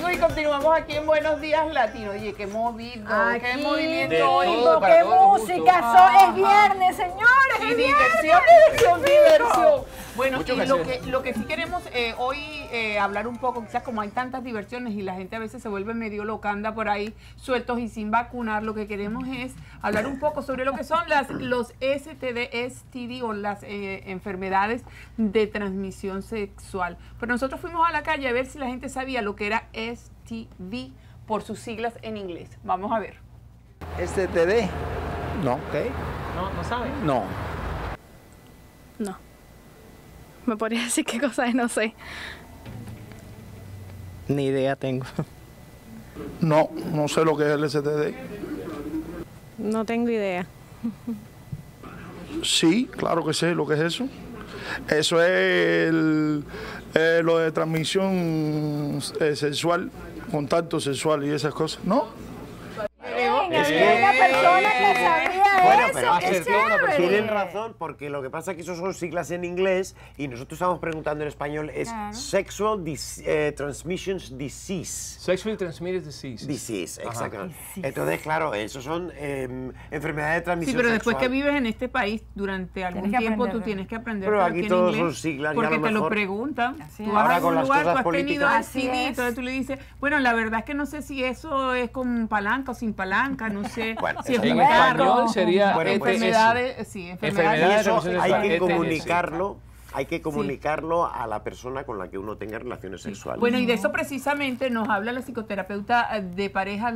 y continuamos aquí en Buenos Días Latino. Oye, qué movido, qué movimiento hoy. ¡Qué música! Es viernes, señores. Sí, diversión. Bueno, y lo que sí queremos hoy hablar un poco, quizás como hay tantas diversiones y la gente a veces se vuelve medio loca, anda por ahí sueltos y sin vacunar, lo que queremos es hablar un poco sobre lo que son los STD o las enfermedades de transmisión sexual. Pero nosotros fuimos a la calle a ver si la gente sabía lo que era STD por sus siglas en inglés. Vamos a ver. STD. No. Okay. ¿No sabe? No. No. ¿Me podría decir qué cosa es? No sé. Ni idea tengo. No sé lo que es el STD. No tengo idea. Sí, claro que sé lo que es eso. Eso es lo de transmisión sexual, contacto sexual y esas cosas, ¿no? Es que una persona que sabía bueno, eso, pero tienen razón, porque lo que pasa es que eso son siglas en inglés y nosotros estamos preguntando en español, es Sexual Transmission Disease. Sexually Transmitted Disease. Disease, exacto. Entonces, claro, eso son enfermedades de transmisión Sí, pero después sexual. que vives en este país durante algún tiempo, tú tienes que aprender pero aquí aquí en todos inglés, son siglas, porque ya a lo te lo mejor, preguntan. Tú ahora vas a con un las lugar, tú cosas has tenido políticas. STD, entonces tú le dices, bueno, la verdad es que no sé si eso es con palanca o sin palanca, no sé Bueno, si es en un español carro, sería enfermedades, sí, enfermedades. Y eso de hay que transmisión comunicarlo a la persona con la que uno tenga relaciones sexuales. Bueno, y de eso precisamente nos habla la psicoterapeuta de parejas,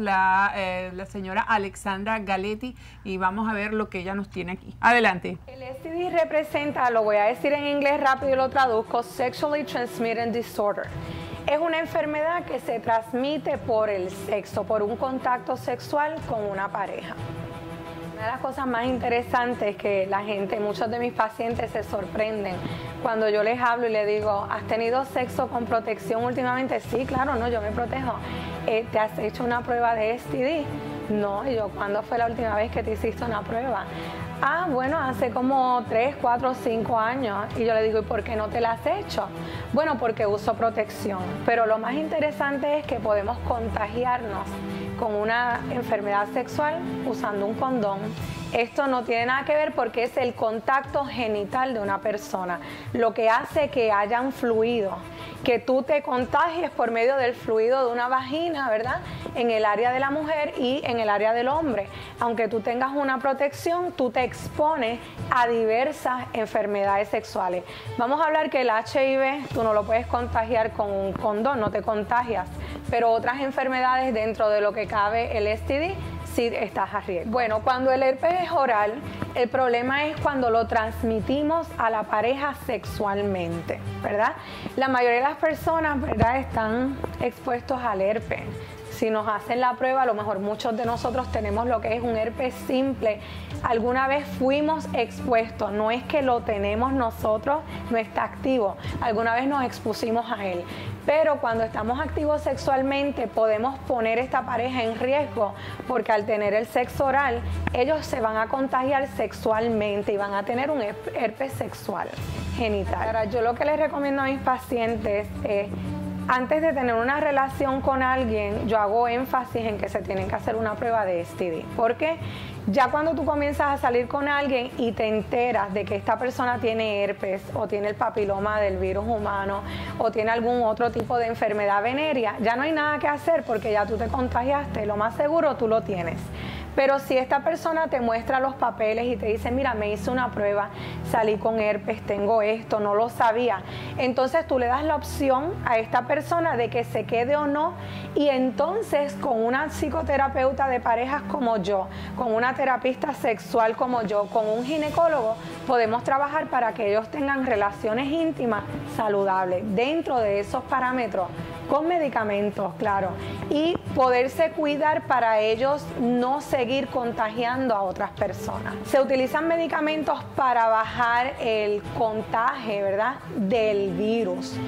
la señora Alexandra Galetti, y vamos a ver lo que ella nos tiene aquí. Adelante. El STD representa, lo voy a decir en inglés rápido y lo traduzco, Sexually Transmitted Disorder. Es una enfermedad que se transmite por el sexo, por un contacto sexual con una pareja. Una de las cosas más interesantes es que la gente, muchos de mis pacientes se sorprenden cuando yo les hablo y les digo, ¿has tenido sexo con protección últimamente? Sí, claro, no, yo me protejo. ¿Te has hecho una prueba de STD? No, y yo, ¿cuándo fue la última vez que te hiciste una prueba? Ah, bueno, hace como 3, 4, 5 años. Y yo le digo, ¿y por qué no te la has hecho? Bueno, porque uso protección. Pero lo más interesante es que podemos contagiarnos con una enfermedad sexual usando un condón. Esto no tiene nada que ver porque es el contacto genital de una persona, lo que hace que hayan fluido, que tú te contagies por medio del fluido de una vagina, ¿verdad? En el área de la mujer y en el área del hombre. Aunque tú tengas una protección, tú te expones a diversas enfermedades sexuales. Vamos a hablar que el HIV tú no lo puedes contagiar con un condón, no te contagias, pero otras enfermedades dentro de lo que cabe el STD, sí estás a riesgo. Bueno, cuando el herpes es oral, el problema es cuando lo transmitimos a la pareja sexualmente, ¿verdad? La mayoría de las personas, ¿verdad?, están expuestos al herpes. Si nos hacen la prueba, a lo mejor muchos de nosotros tenemos lo que es un herpes simple. Alguna vez fuimos expuestos, no es que lo tenemos nosotros, no está activo. Alguna vez nos expusimos a él. Pero cuando estamos activos sexualmente podemos poner esta pareja en riesgo porque al tener el sexo oral, ellos se van a contagiar sexualmente y van a tener un herpes sexual genital. Ahora, yo lo que les recomiendo a mis pacientes es, antes de tener una relación con alguien, yo hago énfasis en que se tienen que hacer una prueba de STD. ¿Por qué? Ya cuando tú comienzas a salir con alguien y te enteras de que esta persona tiene herpes o tiene el papiloma del virus humano o tiene algún otro tipo de enfermedad venérea, ya no hay nada que hacer porque ya tú te contagiaste, lo más seguro tú lo tienes. Pero si esta persona te muestra los papeles y te dice, mira, me hice una prueba, salí con herpes, tengo esto, no lo sabía, entonces tú le das la opción a esta persona de que se quede o no, y entonces con una psicoterapeuta de parejas como yo, con una terapista sexual como yo, con un ginecólogo, podemos trabajar para que ellos tengan relaciones íntimas saludables dentro de esos parámetros, con medicamentos, claro, y poderse cuidar para ellos no seguir contagiando a otras personas. Se utilizan medicamentos para bajar el contagio, ¿verdad?, del virus,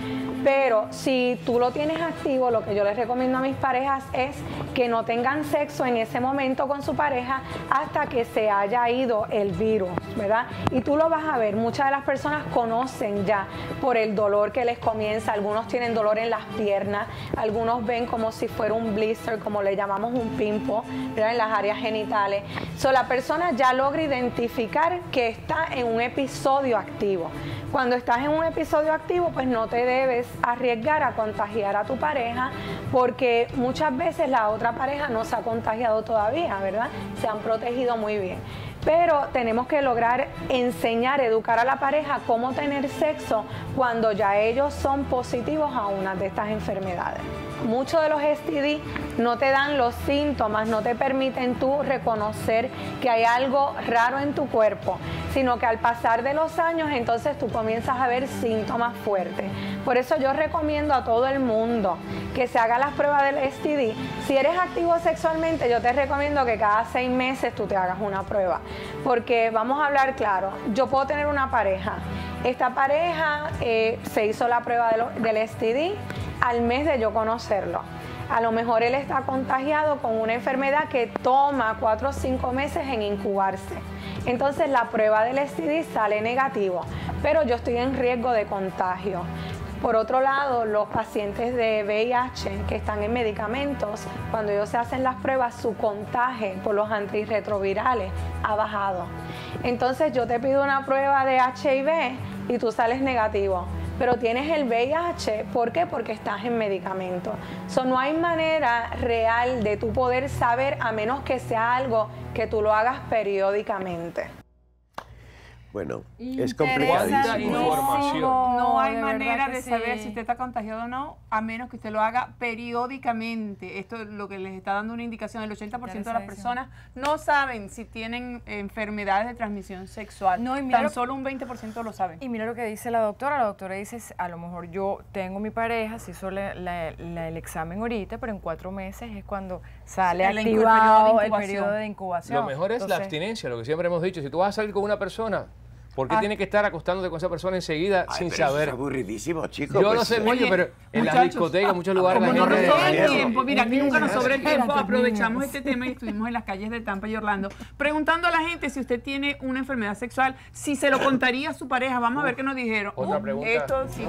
Pero si tú lo tienes activo, lo que yo les recomiendo a mis parejas es que no tengan sexo en ese momento con su pareja hasta que se haya ido el virus, ¿verdad? Y tú lo vas a ver, muchas de las personas conocen ya por el dolor que les comienza, algunos tienen dolor en las piernas, algunos ven como si fuera un blister, como le llamamos un pimpo, ¿verdad? En las áreas genitales. La persona ya logra identificar que está en un episodio activo. Cuando estás en un episodio activo, pues no te debes arriesgar a contagiar a tu pareja, porque muchas veces la otra pareja no se ha contagiado todavía, ¿verdad? Se han protegido muy bien. Pero tenemos que lograr enseñar, educar a la pareja cómo tener sexo cuando ya ellos son positivos a una de estas enfermedades. Muchos de los STD no te dan los síntomas, no te permiten tú reconocer que hay algo raro en tu cuerpo, sino que al pasar de los años entonces tú comienzas a ver síntomas fuertes. Por eso yo recomiendo a todo el mundo que se haga las pruebas del STD. Si eres activo sexualmente, yo te recomiendo que cada 6 meses tú te hagas una prueba, porque vamos a hablar claro, yo puedo tener una pareja, esta pareja se hizo la prueba del STD al mes de yo conocerlo. A lo mejor él está contagiado con una enfermedad que toma 4 o 5 meses en incubarse. Entonces la prueba del STD sale negativo, pero yo estoy en riesgo de contagio. Por otro lado, los pacientes de VIH que están en medicamentos, cuando ellos se hacen las pruebas, su contagio por los antirretrovirales ha bajado. Entonces yo te pido una prueba de HIV y tú sales negativo, pero tienes el VIH, ¿por qué? Porque estás en medicamento. No hay manera real de tú poder saber, a menos que sea algo que tú lo hagas periódicamente. Bueno, es complicado. No hay manera de saber si usted está contagiado o no, a menos que usted lo haga periódicamente. Esto es lo que les está dando una indicación. El 80% de las personas no saben si tienen enfermedades de transmisión sexual. No, y mira tan solo un 20% lo saben. Y mira lo que dice la doctora dice, a lo mejor yo tengo mi pareja, se hizo el examen ahorita, pero en 4 meses es cuando sale activado el periodo de incubación. Lo mejor es la abstinencia, lo que siempre hemos dicho. Si tú vas a salir con una persona, ¿por qué tienes que estar acostándote con esa persona enseguida sin saber? Es aburridísimo, chicos. Yo no sé mucho, pero en las discotecas, en muchos lugares Como la no nos gente... sobra el tiempo, mira, aquí nunca nos sobra el tiempo, aprovechamos este tema y estuvimos en las calles de Tampa y Orlando preguntando a la gente si usted tiene una enfermedad sexual, si se lo contaría a su pareja. Vamos a ver qué nos dijeron. Otra pregunta. Esto sí.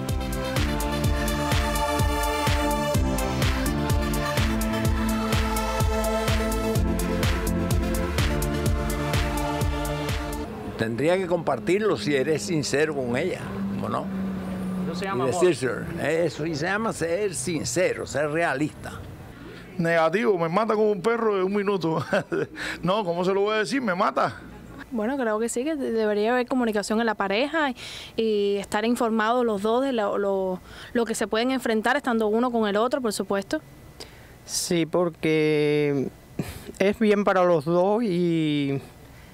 Tendría que compartirlo si eres sincero con ella, ¿o no? Eso se llama y decírselo. Eso y se llama ser sincero, ser realista. Negativo, me mata como un perro en 1 minuto. No, ¿cómo se lo voy a decir? Me mata. Bueno, creo que sí, que debería haber comunicación en la pareja y estar informados los dos de lo que se pueden enfrentar estando uno con el otro, por supuesto. Sí, porque es bien para los dos y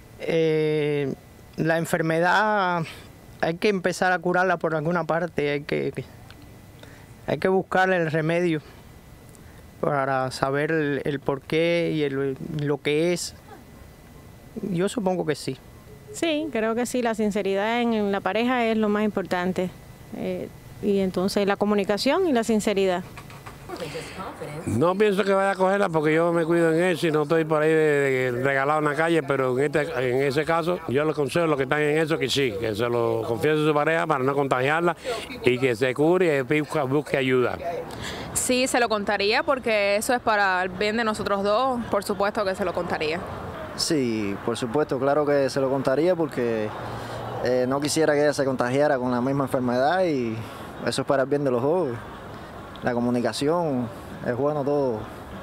la enfermedad hay que empezar a curarla por alguna parte, hay que buscarle el remedio para saber el porqué y lo que es. Yo supongo que sí. Sí, creo que sí, la sinceridad en la pareja es lo más importante. Y entonces la comunicación y la sinceridad. No pienso que vaya a cogerla porque yo me cuido en eso y no estoy por ahí de regalado en la calle, pero en ese caso yo les aconsejo a los que están en eso que sí, que se lo confiese a su pareja para no contagiarla y que se cure y busque ayuda. Sí, se lo contaría porque eso es para el bien de nosotros dos, por supuesto que se lo contaría. Sí, por supuesto, claro que se lo contaría porque no quisiera que ella se contagiara con la misma enfermedad y eso es para el bien de los dos. La comunicación es bueno todo.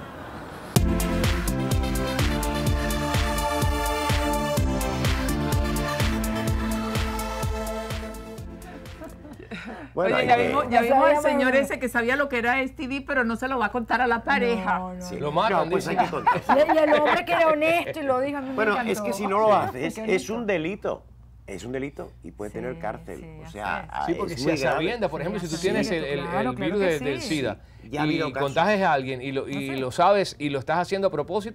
Bueno, oye, ya vimos al señor ese que sabía lo que era STD, pero no se lo va a contar a la pareja. Sí. Lo matan, pues hay que contar. Y el hombre que era honesto y lo dijo a mí. Bueno, es que si no lo haces, es un delito. Es un delito y puede tener cárcel. O sea, sí, porque si a sabiendas, por ejemplo, si tú tienes el virus del SIDA y contagias a alguien y lo sabes y lo estás haciendo a propósito,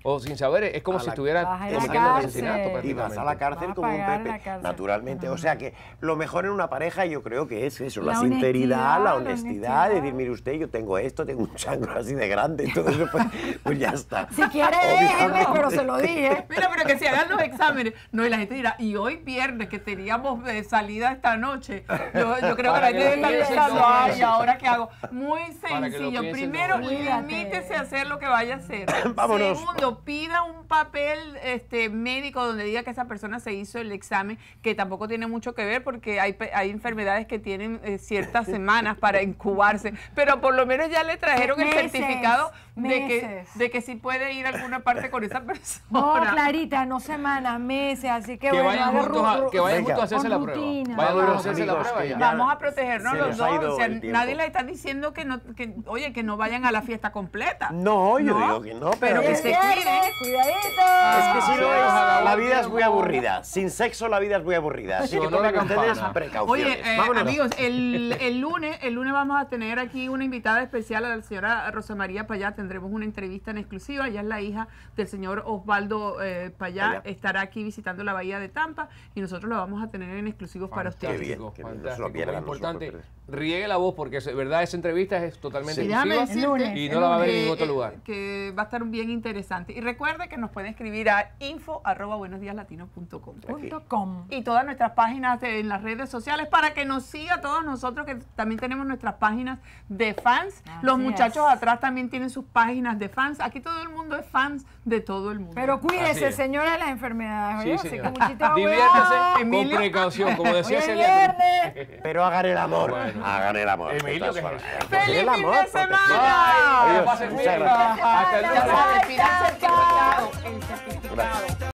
o sin saber, es como si estuviera cometiendo un asesinato prácticamente. Y vas a la cárcel como un Pepe, naturalmente. O sea que lo mejor en una pareja yo creo que es eso, la sinceridad, la honestidad, decir, mire usted, yo tengo esto, tengo un changro así de grande, entonces pues ya está. Si quiere, déjeme, pero se lo dije. Mira, pero que se hagan los exámenes. No, y la gente dirá, y hoy viernes que teníamos salida esta noche, yo creo que la gente está pensando, ay, ¿ahora qué hago? Muy sencillo. Primero, limítese a hacer lo que vaya a hacer. Vámonos. Segundo, pida un papel médico donde diga que esa persona se hizo el examen, que tampoco tiene mucho que ver porque hay enfermedades que tienen ciertas semanas para incubarse, pero por lo menos ya le trajeron el certificado de que sí puede ir a alguna parte con esa persona. No, Clarita, no semanas, meses, así que bueno, vayan juntos a hacerse la prueba. Vayan a hacerse la prueba ya. Vamos a protegernos los dos. O sea, nadie le está diciendo que no vayan a la fiesta completa. No, yo digo que no, pero que se cuiden. Cuidadito. Es que si no, la vida es muy aburrida. Sin sexo la vida es muy aburrida. Así que tomen ustedes precauciones. Oye, amigos, el lunes vamos a tener aquí una invitada especial, a la señora Rosa María Payá. Tendremos una entrevista en exclusiva. Ella es la hija del señor Osvaldo Payá. Estará aquí visitando la bahía de Tampa y nosotros la vamos a tener en exclusivos para ustedes. Qué bien, no se lo pierdan. Importante, riegue la voz porque de verdad esa entrevista es totalmente exclusiva y no la va a ver en ningún otro lugar. Que va a estar bien interesante. Y recuerde que nos pueden escribir a info@buenosdiaslatinos.com. Y todas nuestras páginas en las redes sociales para que nos siga todos nosotros, que también tenemos nuestras páginas de fans. Los muchachos atrás también tienen sus páginas de fans. Aquí todo el mundo es fans de todo el mundo. Pero cuídese, señora, de las enfermedades. Sí, diviértase con precaución, como decía Celia. Pero hagan el amor. Bueno. Hagan el amor. Emilio, ¿qué es eso? ¡Feliz fin de semana! Adiós. Hasta el lunes. Hasta el lunes.